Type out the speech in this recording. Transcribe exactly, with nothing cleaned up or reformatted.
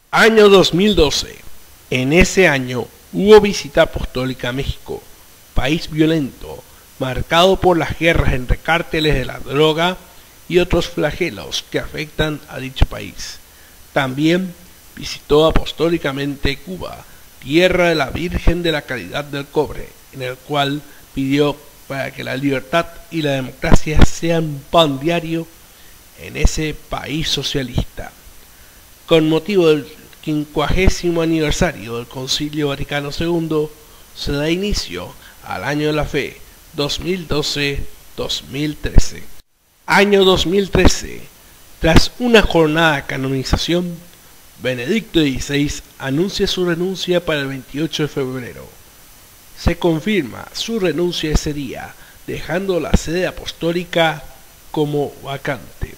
Año dos mil doce. En ese año hubo visita apostólica a México, país violento, marcado por las guerras entre cárteles de la droga y otros flagelos que afectan a dicho país. También visitó apostólicamente Cuba, tierra de la Virgen de la Caridad del Cobre, en el cual pidió para que la libertad y la democracia sean pan diario en ese país socialista. Con motivo del quincuagésimo aniversario del Concilio Vaticano segundo, se da inicio al Año de la Fe dos mil doce dos mil trece. Año dos mil trece. Tras una jornada de canonización, Benedicto dieciséis anuncia su renuncia para el veintiocho de febrero. Se confirma su renuncia ese día, dejando la sede apostólica como vacante.